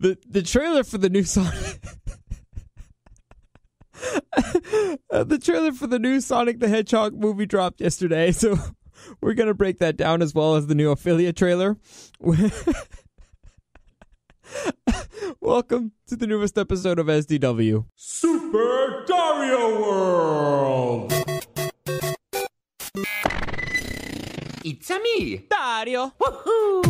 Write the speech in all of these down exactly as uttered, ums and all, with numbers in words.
the the trailer for the new Sonic. uh, the trailer for the new Sonic the Hedgehog movie dropped yesterday, so we're gonna break that down as well as the new Ophelia trailer. Welcome to the newest episode of S D W Super Dario World. It's a me, Dario. Woohoo!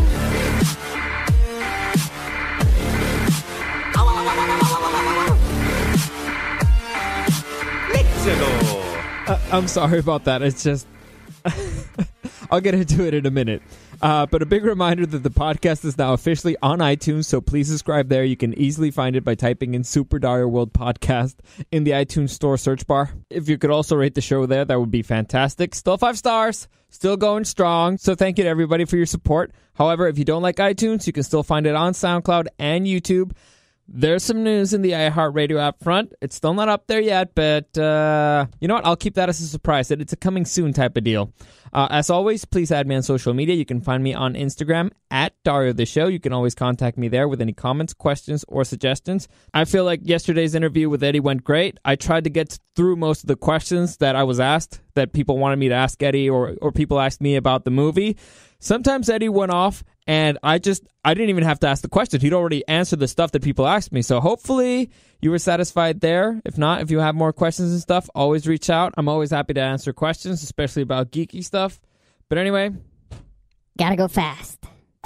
Let's go. Uh, I'm sorry about that. It's just I'll get into it in a minute. Uh, but a big reminder that the podcast is now officially on iTunes, so please subscribe there. You can easily find it by typing in Super Dario World Podcast in the iTunes Store search bar. If you could also rate the show there, that would be fantastic. Still five stars, still going strong, so thank you to everybody for your support. However, if you don't like iTunes, you can still find it on SoundCloud and YouTube. There's some news in the iHeartRadio app front. It's still not up there yet, but uh, you know what? I'll keep that as a surprise. It's a coming soon type of deal. Uh, as always, please add me on social media. You can find me on Instagram at Dario the Show. You can always contact me there with any comments, questions, or suggestions. I feel like yesterday's interview with Eddie went great. I tried to get through most of the questions that I was asked, that people wanted me to ask Eddie, or, or people asked me about the movie. Sometimes Eddie went off, and I just, I didn't even have to ask the question. He'd already answered the stuff that people asked me. So hopefully you were satisfied there. If not, if you have more questions and stuff, always reach out. I'm always happy to answer questions, especially about geeky stuff. But anyway. Gotta go fast.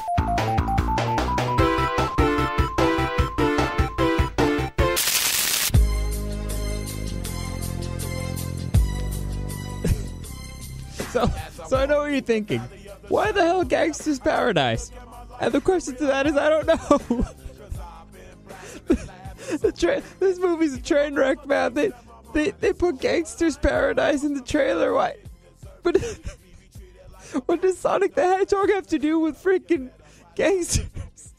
so, so I know what you're thinking. Why the hell Gangster's Paradise? And the question to that is, I don't know. the tra- this movie's a train wreck, man. They, they, they put Gangster's Paradise in the trailer. Why? But what does Sonic the Hedgehog have to do with freaking gangsters?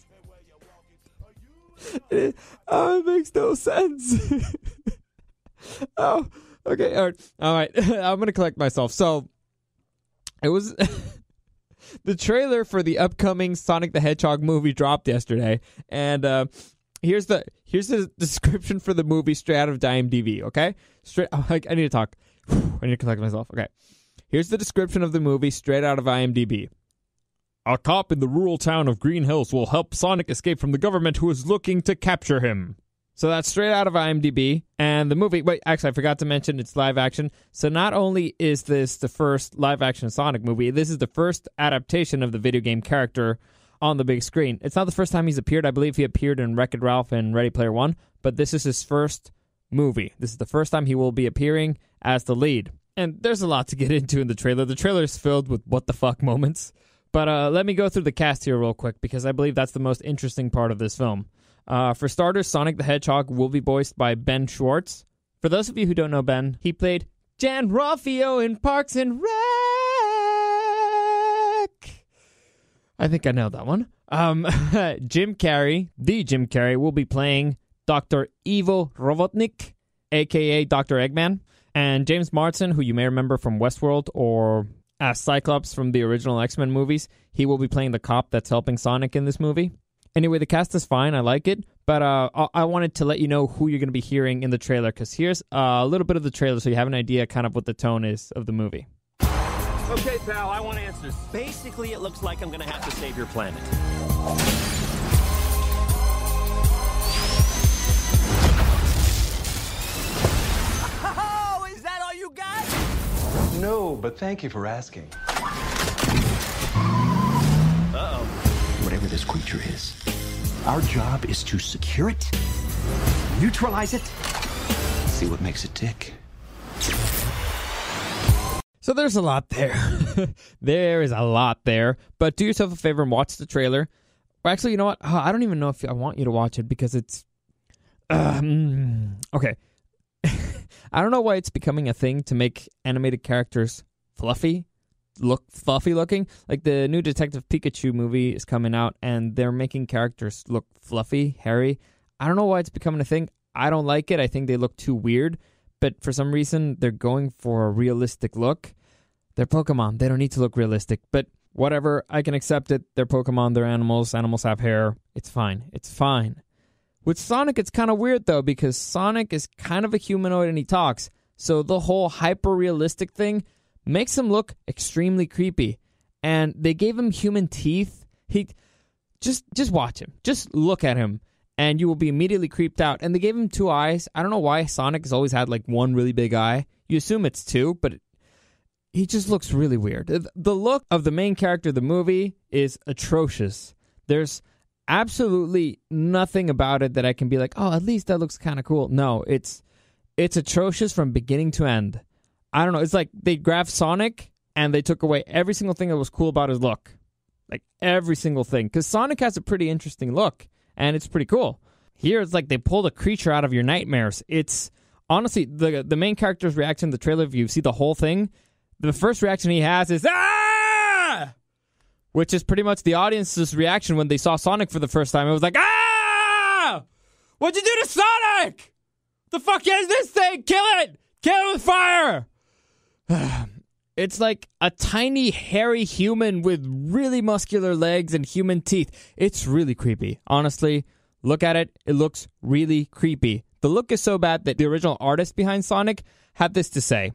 It, oh, it makes no sense. oh, okay, all right. All right. I'm going to collect myself. So, it was... The trailer for the upcoming Sonic the Hedgehog movie dropped yesterday, and uh, here's the here's the description for the movie straight out of IMDb. Okay, straight. Oh, I, I need to talk. I need to collect myself. Okay, here's the description of the movie straight out of IMDb. A cop in the rural town of Green Hills will help Sonic escape from the government who is looking to capture him. So that's straight out of IMDb. And the movie, wait, actually, I forgot to mention it's live action. So not only is this the first live action Sonic movie, this is the first adaptation of the video game character on the big screen. It's not the first time he's appeared. I believe he appeared in Wreck-It Ralph and Ready Player One, but this is his first movie. This is the first time he will be appearing as the lead. And there's a lot to get into in the trailer. The trailer is filled with what the fuck moments. But uh, let me go through the cast here real quick, because I believe that's the most interesting part of this film. Uh, for starters, Sonic the Hedgehog will be voiced by Ben Schwartz. For those of you who don't know Ben, he played Jan Ralphio in Parks and Rec. I think I nailed that one. Um, Jim Carrey, the Jim Carrey, will be playing Doctor Ivo Robotnik, a k a. Doctor Eggman. And James Marsden, who you may remember from Westworld or as Cyclops from the original X-Men movies, he will be playing the cop that's helping Sonic in this movie. Anyway, the cast is fine. I like it. But uh, I wanted to let you know who you're going to be hearing in the trailer, because here's uh, a little bit of the trailer so you have an idea kind of what the tone is of the movie. Okay, pal, I want answers. Basically, it looks like I'm going to have to save your planet. Oh, is that all you got? No, but thank you for asking. Uh-oh. Whatever this creature is, our job is to secure it, neutralize it, see what makes it tick. So there's a lot there. There is a lot there. But do yourself a favor and watch the trailer. Or actually, you know what? Oh, I don't even know if I want you to watch it, because it's... Um, okay. I don't know why it's becoming a thing to make animated characters fluffy. Look fluffy looking. Like the new Detective Pikachu movie is coming out, and they're making characters look fluffy, hairy. I don't know why it's becoming a thing. I don't like it. I think they look too weird, but for some reason they're going for a realistic look. They're Pokemon. They don't need to look realistic, but whatever. I can accept it. They're Pokemon. They're animals. Animals have hair. It's fine. It's fine. With Sonic, it's kind of weird, though, because Sonic is kind of a humanoid and he talks. So the whole hyper-realistic thing makes him look extremely creepy. And they gave him human teeth. He just just watch him. Just look at him, and you will be immediately creeped out. And they gave him two eyes. I don't know why Sonic has always had, like, one really big eye. You assume it's two, but it, he just looks really weird. The look of the main character of the movie is atrocious. There's absolutely nothing about it that I can be like, oh, at least that looks kind of cool. No, it's it's atrocious from beginning to end. I don't know. It's like they grabbed Sonic and they took away every single thing that was cool about his look. Like, every single thing. Because Sonic has a pretty interesting look, and it's pretty cool. Here, it's like they pulled a creature out of your nightmares. It's, honestly, the the main character's reaction in the trailer, if you see the whole thing, the first reaction he has is, ah! Which is pretty much the audience's reaction when they saw Sonic for the first time. It was like, ah! What'd you do to Sonic? The fuck is this thing? Kill it! Kill it with fire! It's like a tiny, hairy human with really muscular legs and human teeth. It's really creepy. Honestly, look at it. It looks really creepy. The look is so bad that the original artist behind Sonic had this to say.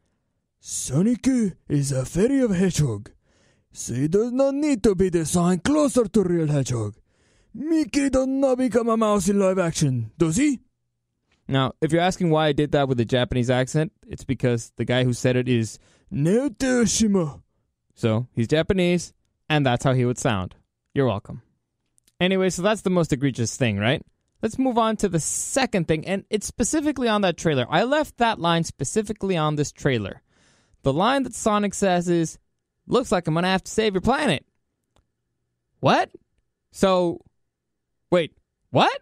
Sonic is a fairy of Hedgehog. So he does not need to be designed closer to real Hedgehog. Mickey does not become a mouse in live action, does he? Now, if you're asking why I did that with a Japanese accent, it's because the guy who said it is Naotoshima. So, he's Japanese, and that's how he would sound. You're welcome. Anyway, so that's the most egregious thing, right? Let's move on to the second thing, and it's specifically on that trailer. I left that line specifically on this trailer. The line that Sonic says is, looks like I'm going to have to save your planet. What? So, wait, what?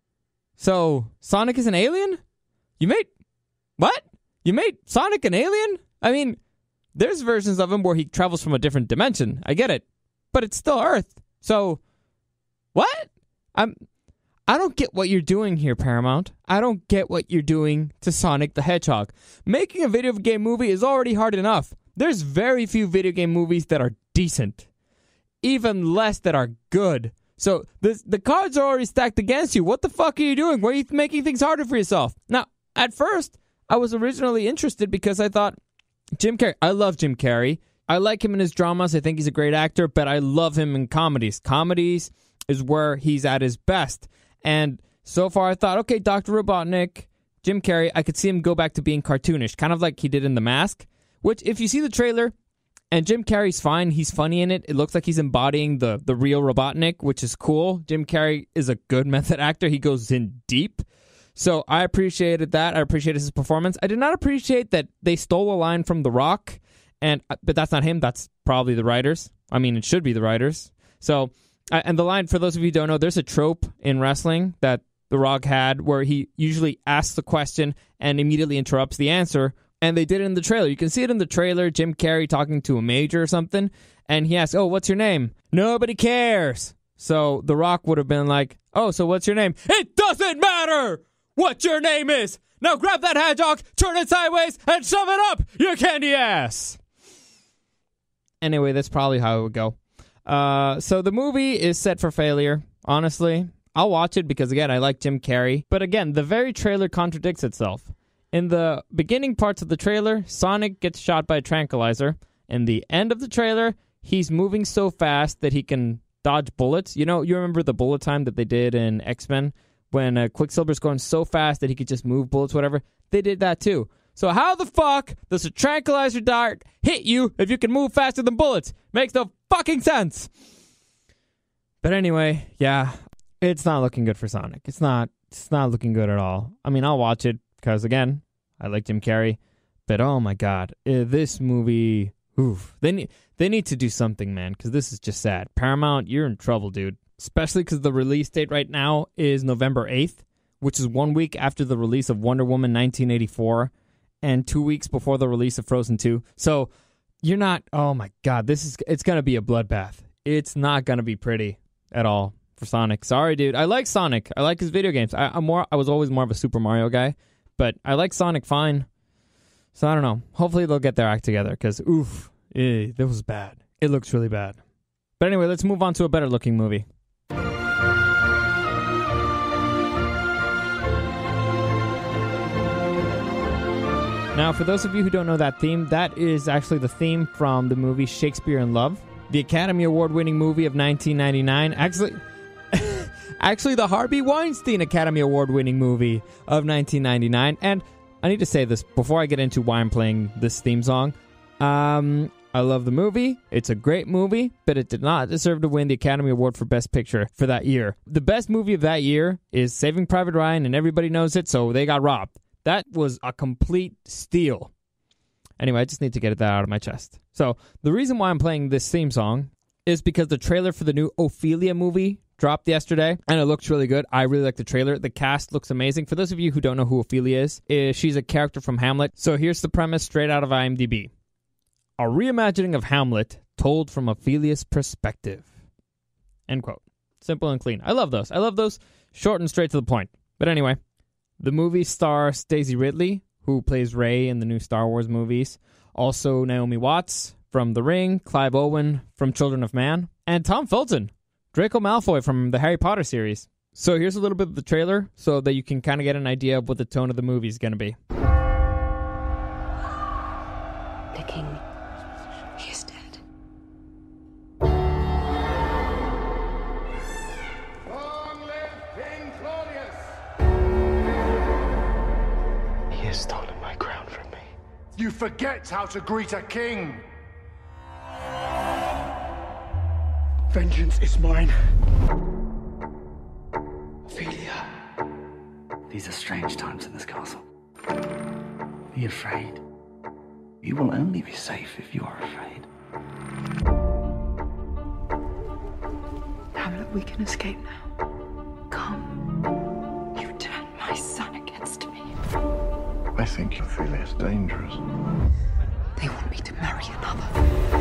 So, Sonic is an alien? You made, what? You made Sonic an alien? I mean, there's versions of him where he travels from a different dimension. I get it. But it's still Earth. So, what? I'm, I don't get what you're doing here, Paramount. I don't get what you're doing to Sonic the Hedgehog. Making a video game movie is already hard enough. There's very few video game movies that are decent. Even less that are good. So, this, the cards are already stacked against you. What the fuck are you doing? Why are you making things harder for yourself? Now, at first, I was originally interested because I thought, Jim Carrey, I love Jim Carrey. I like him in his dramas. I think he's a great actor, but I love him in comedies. Comedies is where he's at his best. And so far, I thought, okay, Doctor Robotnik, Jim Carrey, I could see him go back to being cartoonish, kind of like he did in The Mask, which, if you see the trailer, and Jim Carrey's fine. He's funny in it. It looks like he's embodying the, the real Robotnik, which is cool. Jim Carrey is a good method actor. He goes in deep. So I appreciated that. I appreciated his performance. I did not appreciate that they stole a line from The Rock, and but that's not him. That's probably the writers. I mean, it should be the writers. So, and the line, for those of you who don't know, there's a trope in wrestling that The Rock had where he usually asks the question and immediately interrupts the answer. And they did it in the trailer. You can see it in the trailer, Jim Carrey talking to a major or something, and he asks, oh, what's your name? Nobody cares. So The Rock would have been like, oh, so what's your name? It doesn't matter what your name is. Now grab that hedgehog, turn it sideways, and shove it up your candy ass. Anyway, that's probably how it would go. Uh, so the movie is set for failure, honestly. I'll watch it because, again, I like Jim Carrey. But again, the very trailer contradicts itself. In the beginning parts of the trailer, Sonic gets shot by a tranquilizer. In the end of the trailer, he's moving so fast that he can dodge bullets. You know, you remember the bullet time that they did in X-Men? When uh, Quicksilver's going so fast that he could just move bullets, whatever. They did that too. So how the fuck does a tranquilizer dart hit you if you can move faster than bullets? Makes no fucking sense. But anyway, yeah, it's not looking good for Sonic. It's not, it's not looking good at all. I mean, I'll watch it because, again, I like Jim Carrey, but oh my god, uh, this movie, oof, they need, they need to do something, man, because this is just sad. Paramount, you're in trouble, dude. Especially because the release date right now is November eighth, which is one week after the release of Wonder Woman nineteen eighty-four, and two weeks before the release of Frozen two. So you're not, oh my god, this is, it's going to be a bloodbath. It's not going to be pretty at all for Sonic. Sorry, dude. I like Sonic. I like his video games. I, I'm more, I was always more of a Super Mario guy. But I like Sonic fine. So I don't know. Hopefully they'll get their act together. Because, oof, eh, that was bad. It looks really bad. But anyway, let's move on to a better looking movie. Now, for those of you who don't know that theme, that is actually the theme from the movie Shakespeare in Love, the Academy Award-winning movie of nineteen ninety-nine. Actually, actually the Harvey Weinstein Academy Award-winning movie of nineteen ninety-nine. And I need to say this before I get into why I'm playing this theme song. Um, I love the movie. It's a great movie, but it did not deserve to win the Academy Award for Best Picture for that year. The best movie of that year is Saving Private Ryan, and everybody knows it, so they got robbed. That was a complete steal. Anyway, I just need to get that out of my chest. So, the reason why I'm playing this theme song is because the trailer for the new Ophelia movie dropped yesterday, and it looks really good. I really like the trailer. The cast looks amazing. For those of you who don't know who Ophelia is, is she's a character from Hamlet. So, here's the premise straight out of IMDb. A reimagining of Hamlet told from Ophelia's perspective. End quote. Simple and clean. I love those. I love those short and straight to the point. But anyway, the movie stars Daisy Ridley, who plays Rey in the new Star Wars movies. Also Naomi Watts from The Ring, Clive Owen from Children of Man, and Tom Felton, Draco Malfoy from the Harry Potter series. So here's a little bit of the trailer so that you can kind of get an idea of what the tone of the movie is going to be. The king, he is dead. Long live King Claudius! He has stolen my crown from me. You forget how to greet a king! Vengeance is mine. Ophelia. These are strange times in this castle. Be afraid. You will only be safe if you are afraid. Hamlet, we can escape now. Come. You turned my son against me. I think Ophelia is dangerous. They want me to marry another.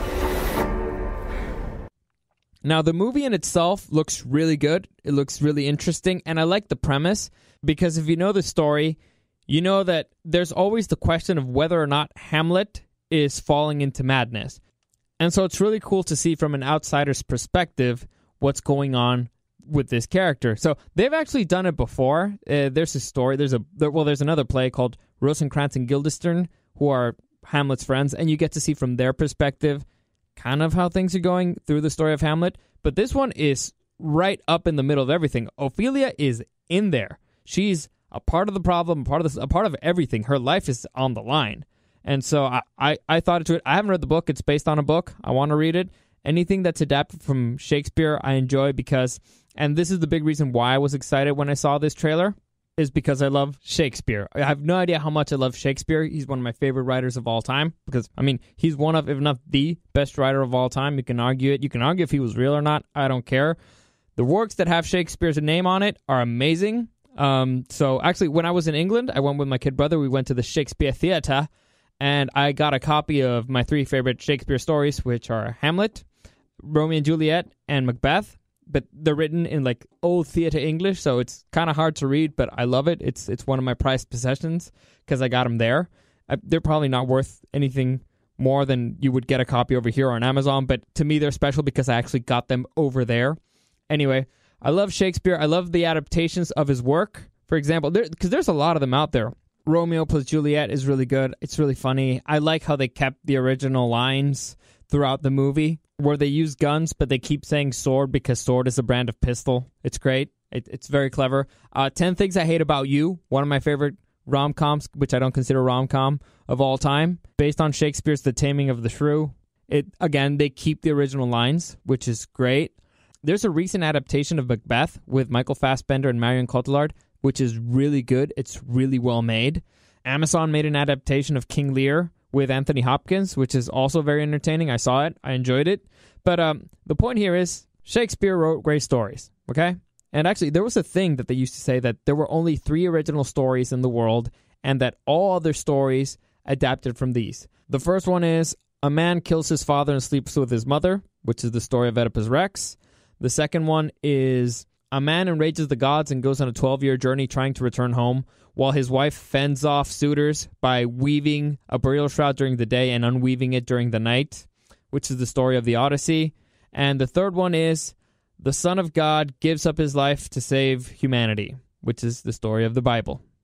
Now, the movie in itself looks really good. It looks really interesting, and I like the premise because if you know the story, you know that there's always the question of whether or not Hamlet is falling into madness. And so it's really cool to see from an outsider's perspective what's going on with this character. So they've actually done it before. Uh, there's a story. There's a there, well, there's another play called Rosencrantz and Guildenstern, who are Hamlet's friends, and you get to see from their perspective kind of how things are going through the story of Hamlet. But this one is right up in the middle of everything. Ophelia is in there. She's a part of the problem, a part of this, a part of everything. Her life is on the line. And so I, I, I thought into it. I haven't read the book. It's based on a book. I want to read it. Anything that's adapted from Shakespeare, I enjoy because, and this is the big reason why I was excited when I saw this trailer, is because I love Shakespeare. I have no idea how much I love Shakespeare. He's one of my favorite writers of all time because, I mean, he's one of, if not the best writer of all time. You can argue it. You can argue if he was real or not. I don't care. The works that have Shakespeare's name on it are amazing. Um, so actually, when I was in England, I went with my kid brother. We went to the Shakespeare Theatre, and I got a copy of my three favorite Shakespeare stories, which are Hamlet, Romeo and Juliet, and Macbeth. But they're written in like old theater English, so it's kind of hard to read, but I love it. It's it's one of my prized possessions because I got them there. I, they're probably not worth anything more than you would get a copy over here on Amazon, but to me they're special because I actually got them over there. Anyway, I love Shakespeare. I love the adaptations of his work. For example, because there, there's a lot of them out there. Romeo plus Juliet is really good. It's really funny. I like how they kept the original lines throughout the movie, where they use guns, but they keep saying sword because sword is a brand of pistol. It's great. It, it's very clever. Uh, ten Things I Hate About You, one of my favorite rom-coms, which I don't consider rom-com of all time, based on Shakespeare's The Taming of the Shrew. It again, they keep the original lines, which is great. There's a recent adaptation of Macbeth with Michael Fassbender and Marion Cotillard, which is really good. It's really well made. Amazon made an adaptation of King Lear with Anthony Hopkins, which is also very entertaining. I saw it. I enjoyed it. But um, the point here is Shakespeare wrote great stories, okay? And actually, there was a thing that they used to say that there were only three original stories in the world and that all other stories adapted from these. The first one is a man kills his father and sleeps with his mother, which is the story of Oedipus Rex. The second one is a man enrages the gods and goes on a twelve-year journey trying to return home, while his wife fends off suitors by weaving a burial shroud during the day and unweaving it during the night, which is the story of the Odyssey. And the third one is the Son of God gives up his life to save humanity, which is the story of the Bible.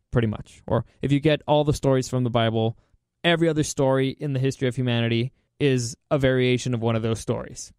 pretty much. Or if you get all the stories from the Bible, every other story in the history of humanity is a variation of one of those stories.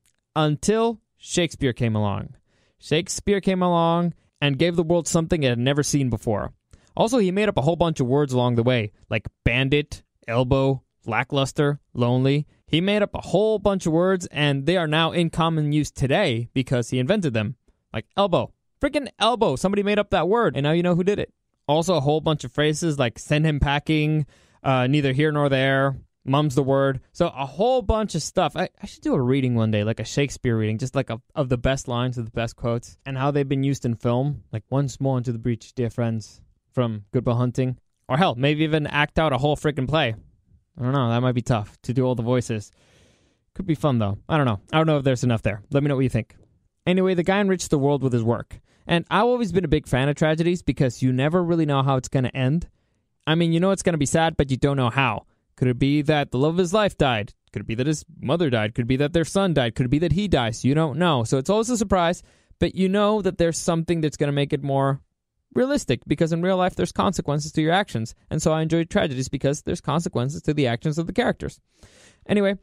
Until Shakespeare came along. Shakespeare came along and gave the world something it had never seen before. Also, he made up a whole bunch of words along the way, like bandit, elbow, lackluster, lonely. He made up a whole bunch of words, and they are now in common use today because he invented them. Like elbow. Freaking elbow. Somebody made up that word, and now you know who did it. Also, a whole bunch of phrases like send him packing, uh, neither here nor there, mum's the word. So a whole bunch of stuff. I, I should do a reading one day, like a Shakespeare reading, just like a, of the best lines, of the best quotes, and how they've been used in film. Like once more into the breach, dear friends, from Good Will Hunting. Or hell, maybe even act out a whole freaking play. I don't know. That might be tough to do all the voices. Could be fun, though. I don't know. I don't know if there's enough there. Let me know what you think. Anyway, the guy enriched the world with his work. And I've always been a big fan of tragedies because you never really know how it's going to end. I mean, you know it's going to be sad, but you don't know how. Could it be that the love of his life died? Could it be that his mother died? Could it be that their son died? Could it be that he dies? You don't know. So it's always a surprise, but you know that there's something that's going to make it more realistic, because in real life there's consequences to your actions. And so I enjoy tragedies because there's consequences to the actions of the characters. Anyway,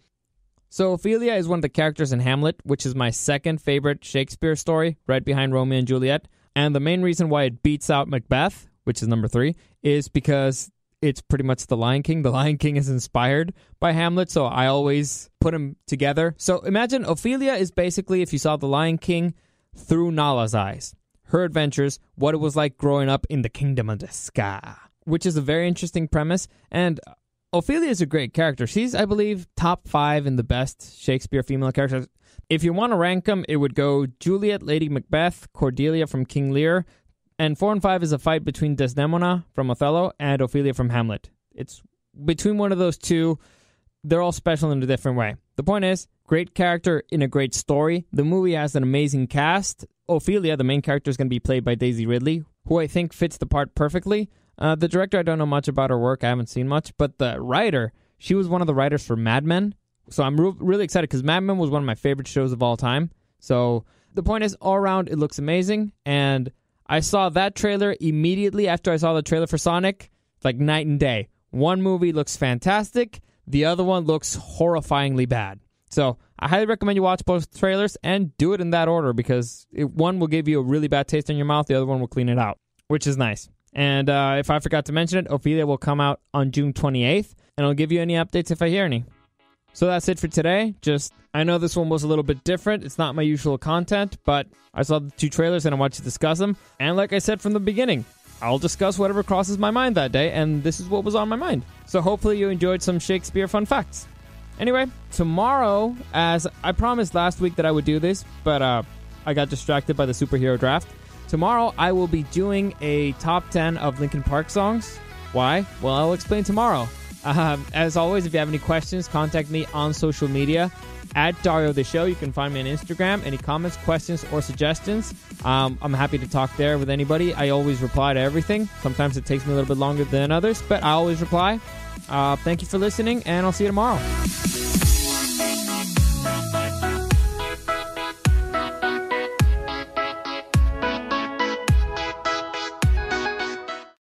so Ophelia is one of the characters in Hamlet, which is my second favorite Shakespeare story, right behind Romeo and Juliet. And the main reason why it beats out Macbeth, which is number three, is because it's pretty much The Lion King. The Lion King is inspired by Hamlet, so I always put them together. So imagine Ophelia is basically, if you saw The Lion King through Nala's eyes, her adventures, what it was like growing up in the kingdom of the sky, which is a very interesting premise. And Ophelia is a great character. She's, I believe, top five in the best Shakespeare female characters. If you want to rank them, it would go Juliet, Lady Macbeth, Cordelia from King Lear, and four and five is a fight between Desdemona from Othello and Ophelia from Hamlet. It's between one of those two. They're all special in a different way. The point is, great character in a great story. The movie has an amazing cast. Ophelia, the main character, is going to be played by Daisy Ridley, who I think fits the part perfectly. Uh, the director, I don't know much about her work. I haven't seen much. But the writer, she was one of the writers for Mad Men. So I'm re- really excited because Mad Men was one of my favorite shows of all time. So the point is, all around, it looks amazing. And I saw that trailer immediately after I saw the trailer for Sonic, like night and day. One movie looks fantastic. The other one looks horrifyingly bad. So I highly recommend you watch both trailers and do it in that order, because it, one will give you a really bad taste in your mouth. The other one will clean it out, which is nice. And uh, if I forgot to mention it, Ophelia will come out on June twenty-eighth, and I'll give you any updates if I hear any. So that's it for today. Just, I know this one was a little bit different. It's not my usual content, but I saw the two trailers and I want to discuss them. And like I said from the beginning, I'll discuss whatever crosses my mind that day, and this is what was on my mind. So hopefully you enjoyed some Shakespeare fun facts. Anyway, tomorrow, as I promised last week that I would do this, but uh, I got distracted by the superhero draft. Tomorrow, I will be doing a top ten of Linkin Park songs. Why? Well, I'll explain tomorrow. Um, as always, if you have any questions, contact me on social media at Dario the Show. You can find me on Instagram. Any comments, questions, or suggestions, um, I'm happy to talk there with anybody. I always reply to everything. Sometimes it takes me a little bit longer than others, but I always reply. Uh, thank you for listening, and I'll see you tomorrow.